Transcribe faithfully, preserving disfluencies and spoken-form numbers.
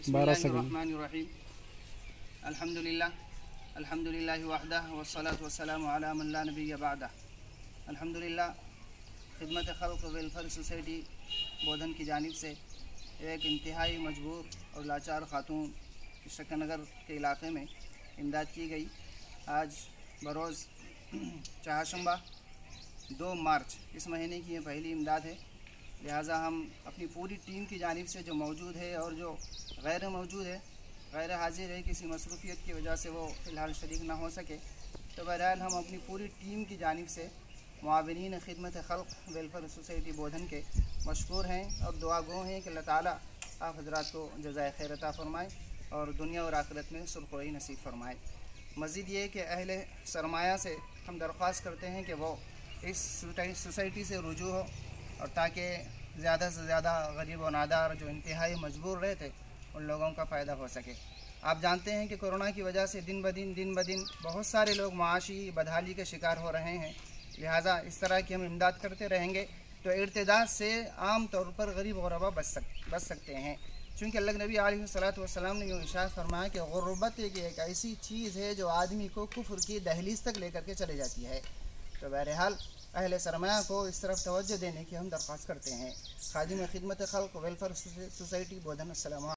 बिस्मिल्लाहिर्रहमानिर्रहीम अल्हम्दुलिल्लाह अल्हम्दुलिल्लाहि वहदह वस्सलातु वस्सलामु अला मन ला नबिय्य बअदह। अल्हम्दुलिल्लाह खिदमत खल्क़ वेलफेयर सोसाइटी बोधन की जानिब से एक इंतहाई मजबूर और लाचार खातून शक्करनगर के इलाक़े में इमदाद की गई। आज बरोज़ चाहशंबा दो मार्च इस महीने की ये पहली इमदाद है। लिहाजा हम अपनी पूरी टीम की जानिब से जो मौजूद है और जो गैर मौजूद है, गैर हाजिर है, किसी मसरूफ़ियत की वजह से वो फ़िलहाल शरीक ना हो सके, तो बहरहाल हम अपनी पूरी टीम की जानिब से मुआविनीन खिदमत खल्क़ वेलफेयर सोसाइटी बोधन के मशकूर हैं और दुआ गो हैं कि अल्लाह ताला आप हज़रात को जज़ाए खैर अता फ़रमाए और दुनिया और आखिरत में सुरख़ोई नसीब फ़रमाए। मज़ीद ये कि अहले सरमाया से हम दरख्वास्त करते हैं कि वो इस सोसाइटी से रुजू हो और ताकि ज़्यादा से ज़्यादा गरीब व नादार जो इंतहाई मजबूर रहे थे उन लोगों का फ़ायदा हो सके। आप जानते हैं कि कोरोना की वजह से दिन ब दिन दिन ब दिन बहुत सारे लोग माशी बदहाली के शिकार हो रहे हैं। लिहाजा इस तरह की हम इमदाद करते रहेंगे तो इर्तिदाद से आम तौर पर गरीब गुरबा बच सक बच सकते हैं। चूँकि अल्लाह नबी अलैहिस्सलातु वस्सलाम ने यूँ इरशाद फरमाया कि गुर्बत एक एक ऐसी चीज़ है जो आदमी को कुफ्र की दहलीज तक लेकर के चले जाती है। तो बहरहाल अहले सरमाया को इस तरफ तवज्जो देने की हम दरख्वास्त करते हैं। खादिम खिदमत खल्क़ वेलफेयर सोसाइटी बोधन। अस्सलाम।